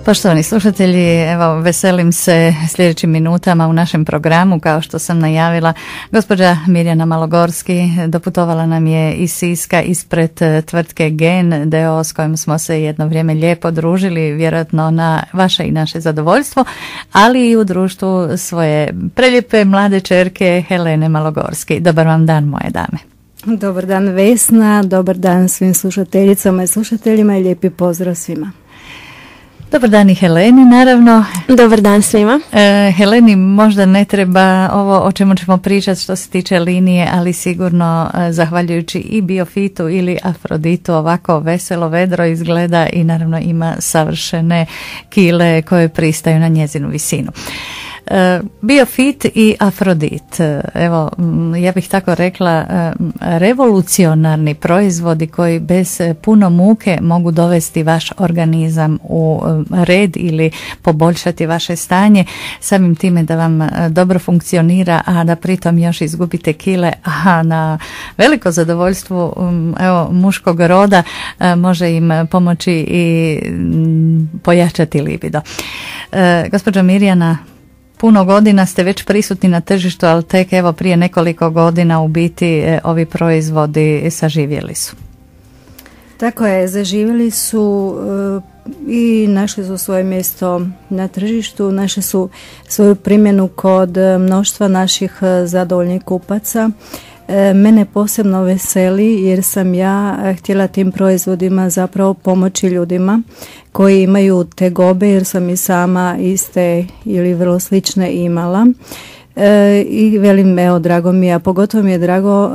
Poštovani slušatelji, evo veselim se sljedećim minutama u našem programu. Kao što sam najavila, gospođa Mirjana Malogorski doputovala nam je iz Siska ispred tvrtke Gen d.o.o. s kojom smo se jedno vrijeme lijepo družili, vjerojatno na vaše i naše zadovoljstvo, ali i u društvu svoje prelijepe mlade ćerke Helene Malogorski. Dobar vam dan, moje dame. Dobar dan Vesna, dobar dan svim slušateljicama i slušateljima i lijepi pozdrav svima. Dobar dan i Heleni, naravno. Dobar dan svima. Heleni, možda ne treba ovo o čemu ćemo pričati što se tiče linije, ali sigurno zahvaljujući i Biofitu ili Afroditu ovako veselo, vedro izgleda i naravno ima savršene kile koje pristaju na njezinu visinu. Biofit i Afrodit, evo ja bih tako rekla, revolucionarni proizvodi koji bez puno muke mogu dovesti vaš organizam u red ili poboljšati vaše stanje, samim time da vam dobro funkcionira, a da pritom još izgubite kile, a na veliko zadovoljstvo evo muškog roda može im pomoći i pojačati libido. Gospođo Mirjana, puno godina ste već prisutni na tržištu, ali tek evo prije nekoliko godina u biti ovi proizvodi saživjeli su. Tako je, zaživjeli su i našli su svoje mjesto na tržištu, našli su svoju primjenu kod mnoštva naših zadovoljnih kupaca. Mene posebno veseli jer sam ja htjela tim proizvodima zapravo pomoći ljudima koji imaju tegobe, jer sam i sama iste ili vrlo slične imala. I velim, evo, drago mi je, a pogotovo mi je drago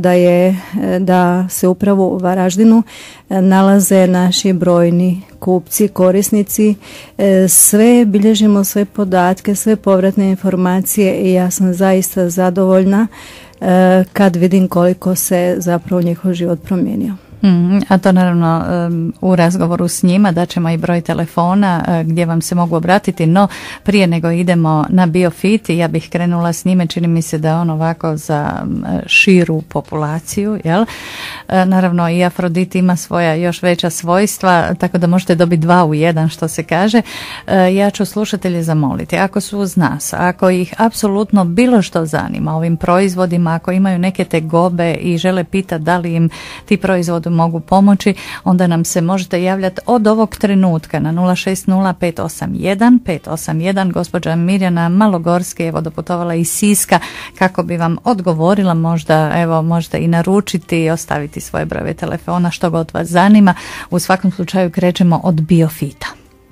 da se upravo u Varaždinu nalaze naši brojni kupci, korisnici. Sve bilježimo, sve podatke, sve povratne informacije i ja sam zaista zadovoljna kad vidim koliko se zapravo njihov život promijenio. A to naravno u razgovoru s njima daćemo i broj telefona gdje vam se mogu obratiti, no prije nego idemo na Biofit, ja bih krenula s njime, čini mi se da je on ovako za širu populaciju, jel? Naravno i Afrodit ima svoja još veća svojstva, tako da možete dobiti 2 u 1 što se kaže. Ja ću slušatelje zamoliti, ako su uz nas, ako ih apsolutno bilo što zanima ovim proizvodima, ako imaju neke tegobe i žele pitati da li im ti proizvodi mogu pomoći, onda nam se možete javljati od ovog trenutka na 060-581-581. Gospođa Mirjana Malogorski evo doputovala iz Siska kako bi vam odgovorila, možda evo možete i naručiti i ostaviti svoje brojeve telefona što god vas zanima. U svakom slučaju krećemo od Biofita.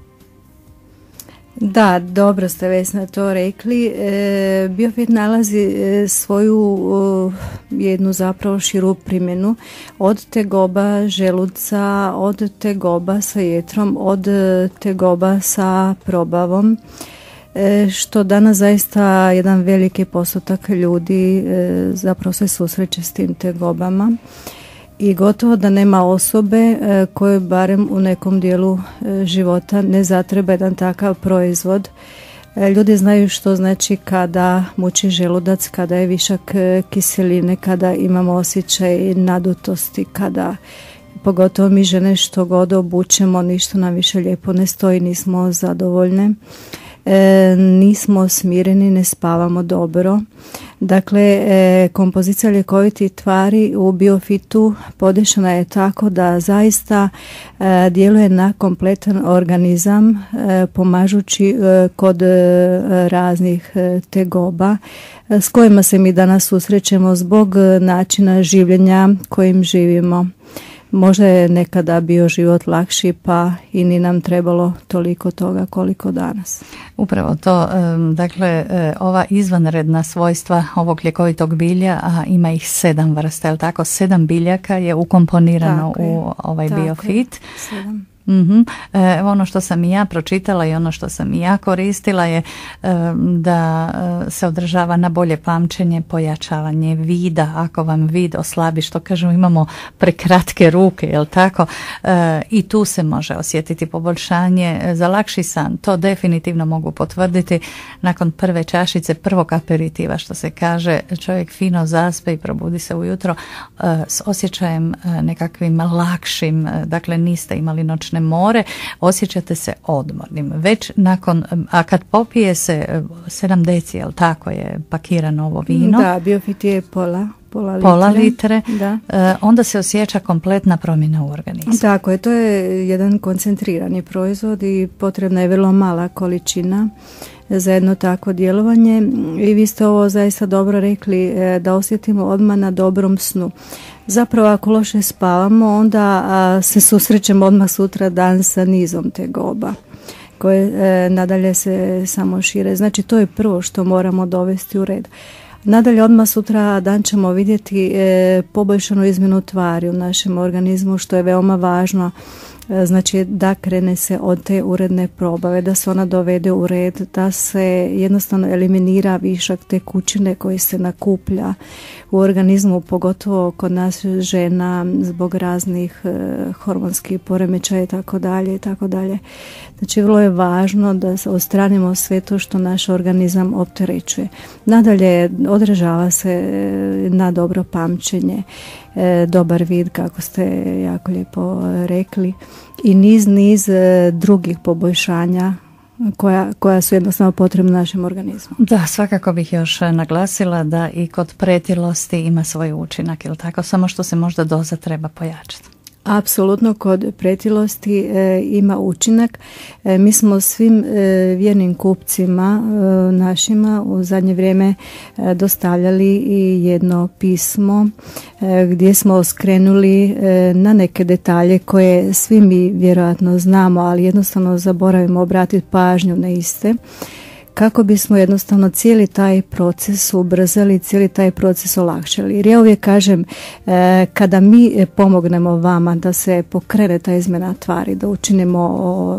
Da, dobro ste Vesna to rekli. Biofit nalazi svoju jednu zapravo širu primjenu od tegoba želuca, od tegoba sa jetrom, od tegoba sa probavom, što danas zaista jedan veliki postotak ljudi zapravo se susreće s tim tegobama. I gotovo da nema osobe koje barem u nekom dijelu života ne zatreba jedan takav proizvod. Ljudi znaju što znači kada muči želudac, kada je višak kiseline, kada imamo osjećaj nadutosti, kada pogotovo mi žene što god obučemo, ništa nam više lijepo ne stoji, nismo zadovoljne. Nismo smireni, ne spavamo dobro. Dakle, kompozicija ljekovitih tvari u Biofitu podešena je tako da zaista djeluje na kompletan organizam, pomažući kod raznih tegoba s kojima se mi danas susrećemo zbog načina življenja kojim živimo. Možda je nekada bio život lakši, pa i ni nam trebalo toliko toga koliko danas. Upravo to, dakle, ova izvanredna svojstva ovog ljekovitog bilja, a ima ih 7 vrsta, je li tako? 7 biljaka je ukomponirano u ovaj Biofit. 7. Ono što sam i ja pročitala i ono što sam i ja koristila je da se održava na bolje pamćenje, pojačavanje vida, ako vam vid oslabi, što kažemo imamo prekratke ruke, jel tako, i tu se može osjetiti poboljšanje za lakši san. To definitivno mogu potvrditi. Nakon prve čašice, prvog aperitiva, što se kaže, čovjek fino zaspe i probudi se ujutro s osjećajem nekakvim lakšim, dakle niste imali noćne počne more, osjećate se odmornim. Već nakon, a kad popije se 7 deci, jel tako je pakirano ovo vino? Da, Biofit je pola litre. Da. Onda se osjeća kompletna promjena u organizmu. Tako je, to je jedan koncentrirani proizvod i potrebna je vrlo mala količina za jedno takvo djelovanje i vi ste ovo zaista dobro rekli, da osjetimo odmah na dobrom snu. Zapravo ako loše spavamo, onda se susrećemo odmah sutra dan sa nizom tegoba koje nadalje se samo šire. Znači to je prvo što moramo dovesti u red. Nadalje odmah sutra dan ćemo vidjeti poboljšanu izmjenu tvari u našem organizmu, što je veoma važno. Znači da krene se od te uredne probave, da se ona dovede u red, da se jednostavno eliminira višak tekućine koji se nakuplja u organizmu, pogotovo kod nas žena zbog raznih hormonskih poremećaja i tako dalje i tako dalje. Znači vrlo je važno da odstranimo sve to što naš organizam opterećuje. Nadalje odražava se na dobro pamćenje, dobar vid, kako ste jako lijepo rekli, i niz drugih poboljšanja koja su jednostavno potrebna našem organizmu. Da, svakako bih još naglasila da i kod pretilosti ima svoj učinak, ili tako, samo što se možda doza treba pojačati. Apsolutno, kod pretilosti ima učinak. Mi smo svim vjernim kupcima našima u zadnje vrijeme dostavljali i jedno pismo gdje smo skrenuli na neke detalje koje svi mi vjerojatno znamo, ali jednostavno zaboravimo obratiti pažnju na iste, kako bismo jednostavno cijeli taj proces ubrzali, cijeli taj proces olakšali. Jer ja uvijek kažem, kada mi pomognemo vama da se pokrene ta izmjena tvari, da učinimo,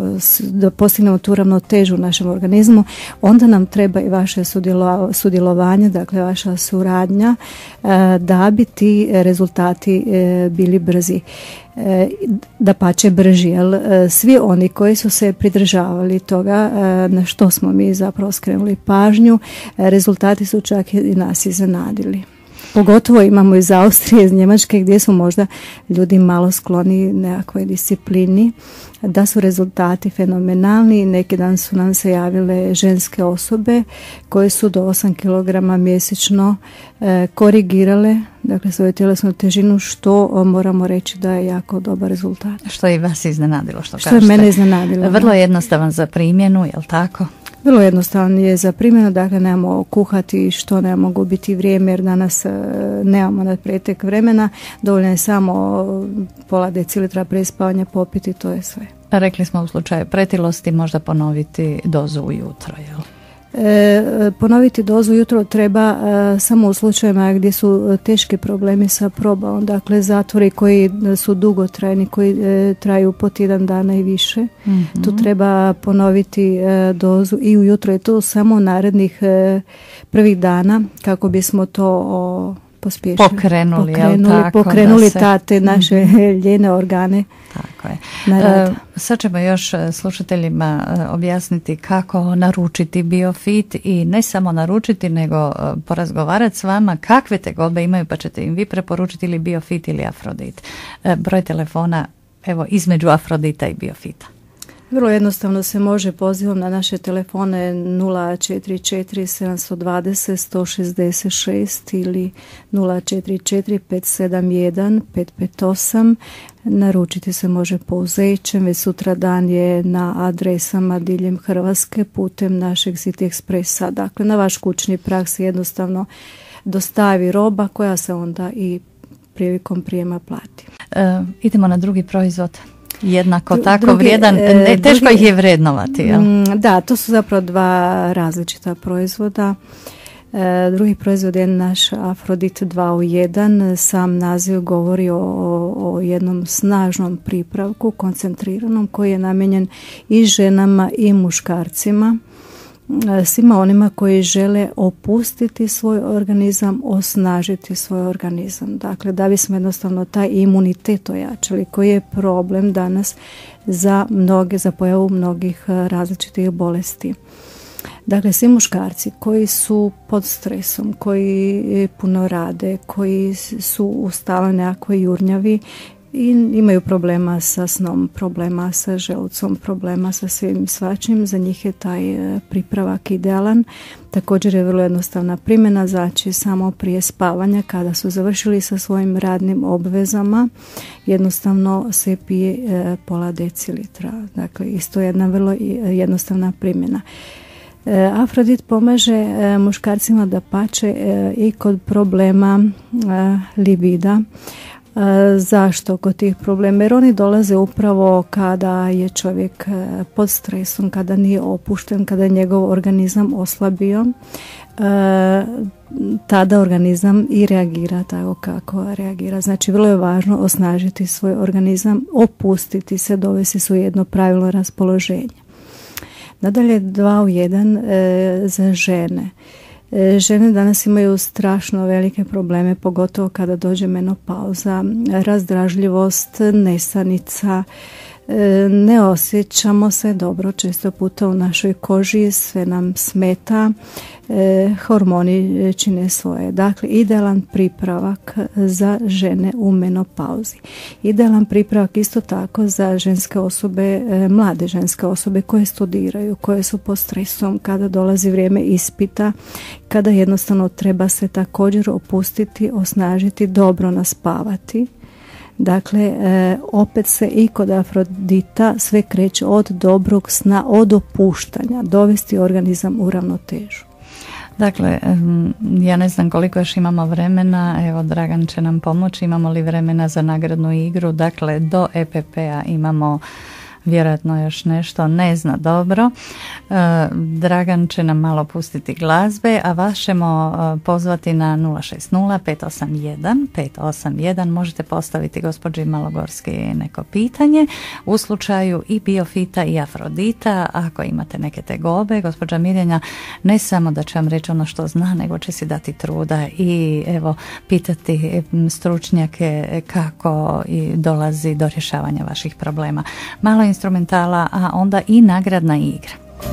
da postignemo tu ravnotežu u našem organizmu, onda nam treba i vaše sudjelovanje, dakle vaša suradnja, da bi ti rezultati bili brzi. Dapače brži, jer svi oni koji su se pridržavali toga na što smo mi zapravo skrenuli pažnju, rezultati su čak i nas iznenadili. Pogotovo imamo iz Austrije, iz Njemačke, gdje su možda ljudi malo skloni nekakvoj disciplini, da su rezultati fenomenalni. Neki dan su nam se javile ženske osobe koje su do 8 kg mjesečno korigirale, dakle, svoju tjelesnu težinu, što moramo reći da je jako dobar rezultat. Što je i vas iznenadilo, što kažete? Što je mene iznenadilo. Vrlo jednostavan za primjenu, je li tako? Vrlo jednostavno je za primjenu, dakle nemamo kuhati što, nemamo gubiti vrijeme jer danas nemamo na pretek vremena, dovoljno je samo pola decilitra prije spavanja popiti, to je sve. Rekli smo u slučaju pretilosti možda ponoviti dozu ujutro, jel? Ponoviti dozu ujutro treba samo u slučajevima gdje su teški problemi sa probavom, dakle zatvori koji su dugotrajni, koji traju po tjedan dana i više. Mm-hmm. Tu treba ponoviti dozu i ujutro, je to samo narednih prvih dana kako bismo to pospješili. Pokrenuli te naše ljene organe. Tako je. Sad ćemo još slušateljima objasniti kako naručiti Biofit i ne samo naručiti, nego porazgovarati s vama kakve tegobe imaju, pa ćete im vi preporučiti ili Biofit ili Afrodit. Broj telefona, evo, između Afrodita i Biofita. Vrlo jednostavno se može pozivom na naše telefone 044 720 166 ili 044 571 558. Naručiti se može pouzećem, već sutra dan je na adresama diljem Hrvatske putem našeg City Expressa. Dakle, na vaš kućni prag se jednostavno dostavi roba koja se onda i prilikom prijema plati. Idemo na drugi proizvod. Jednako tako vrijedan, teško ih je vrednovati. Jel? Da, to su zapravo dva različita proizvoda. Drugi proizvod je naš Afrodit 2 u 1. Sam naziv govori o jednom snažnom pripravku, koncentriranom, koji je namijenjen i ženama i muškarcima. Svima onima koji žele opustiti svoj organizam, osnažiti svoj organizam. Dakle, da bismo jednostavno taj imunitet ojačali, koji je problem danas za pojavu mnogih različitih bolesti. Dakle, svi muškarci koji su pod stresom, koji puno rade, koji su u stalno nekakvoj jurnjavi, i imaju problema sa snom, problema sa želucom, problema sa svim svačim. Za njih je taj pripravak idealan. Također je vrlo jednostavna primjena, znači samo prije spavanja kada su završili sa svojim radnim obvezama, jednostavno se pije pola decilitra. Dakle, isto je jedna vrlo jednostavna primjena. Afrodit pomaže muškarcima da pače i kod problema libida. Zašto kod tih problema? Jer oni dolaze upravo kada je čovjek pod stresom, kada nije opušten, kada je njegov organizam oslabio. Tada organizam i reagira tako kako reagira. Znači, vrlo je važno osnažiti svoj organizam, opustiti se, dovesti se u jedno pravilno raspoloženje. Nadalje, 2 u 1 za žene. Žene danas imaju strašno velike probleme, pogotovo kada dođe menopauza, razdražljivost, nesanica, ne osjećamo se dobro često puta u našoj koži, sve nam smeta, hormoni čine svoje. Dakle, idealan pripravak za žene u menopauzi. Idealan pripravak isto tako za ženske osobe, mlade ženske osobe koje studiraju, koje su pod stresom, kada dolazi vrijeme ispita, kada jednostavno treba se također opustiti, osnažiti, dobro naspavati. Dakle, opet se i kod Afrodita sve kreće od dobrog sna, od opuštanja, dovesti organizam u ravnotežu. Dakle, ja ne znam koliko još imamo vremena, evo Dragan će nam pomoći, imamo li vremena za nagradnu igru, dakle do EPP-a imamo vjerojatno još nešto, ne zna dobro. Dragan će nam malo pustiti glazbe, a vas ćemo pozvati na 060-581-581. Možete postaviti gospođi Malogorski neko pitanje u slučaju i Biofita i Afrodita. Ako imate neke tegobe, gospođa Mirjana ne samo da će vam reći ono što zna, nego će si dati truda i evo pitati stručnjake kako i dolazi do rješavanja vaših problema. Malo instrumentala, a onda i nagradna igra.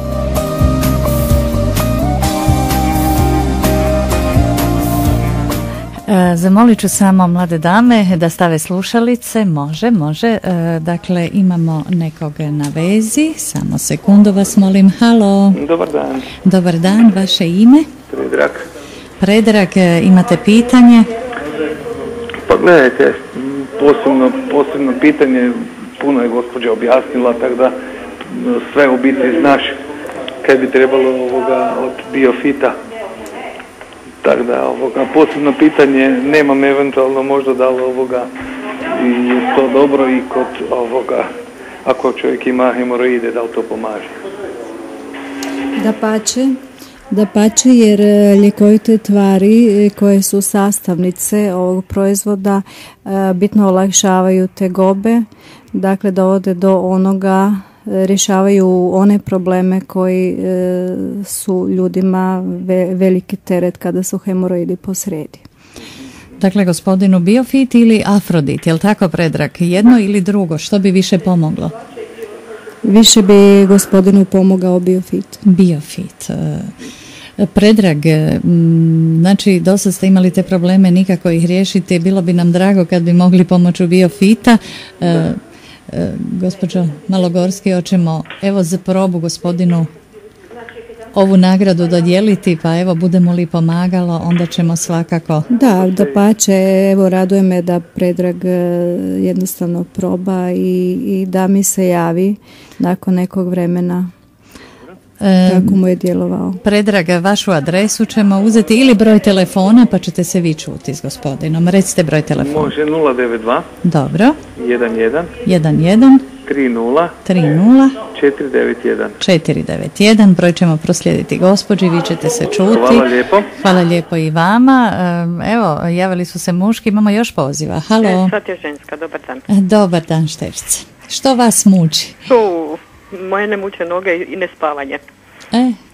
Zamolit ću samo mlade dame da stave slušalice. Može. Dakle, imamo nekog na vezi. Samo sekundu vas molim. Halo. Dobar dan. Dobar dan, vaše ime? Predrag, imate pitanje? Pa gledajte, posebno pitanje, puno je gospođa objasnila, tako da sve u biti znaš kaj bi trebalo od Biofita. Tako da posebno pitanje nemam, eventualno možda da li i to dobro i kod ako čovjek ima hemoroide, da li to pomaže. Dapače, jer ljekovite tvari koje su sastavnice ovog proizvoda bitno olakšavaju tegobe, dakle dovode do onoga, rješavaju one probleme koji su ljudima veliki teret kada su hemoroidi posrijedi. Dakle, gospodinu Biofit ili Afrodit, je li tako, Predrag? Jedno ili drugo, što bi više pomoglo? Više bi gospodinu pomogao Biofit. Biofit. Predrag, znači dosta ste imali te probleme, nikako ih riješiti, bilo bi nam drago kad bi mogli pomoću Biofita. Gospođo Malogorski, hoćemo evo za probu gospodinu ovu nagradu dodijeliti, pa evo budemo li pomagalo, onda ćemo svakako. Dapače, evo raduje me da Predrag jednostavno proba i da mi se javi nakon nekog vremena kako mu je djelovao. Predrag, vašu adresu ćemo uzeti ili broj telefona, pa ćete se vi čuti s gospodinom. Recite broj telefona. Može 092. Dobro. 11. 11. 30. 30. 491. 491. Broj ćemo proslijediti gospođi, vi ćete se čuti. Hvala lijepo. Hvala lijepo i vama. Evo, javili su se muški, imamo još poziva. Halo. Sad je ženska, dobar dan. Dobar dan, Šterce. Što vas muči? Moje ne muče noge i nespavanje.